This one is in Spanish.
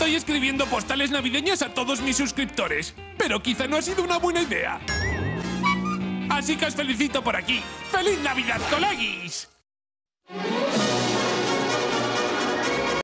Estoy escribiendo postales navideñas a todos mis suscriptores, pero quizá no ha sido una buena idea. Así que os felicito por aquí. ¡Feliz Navidad, coleguis!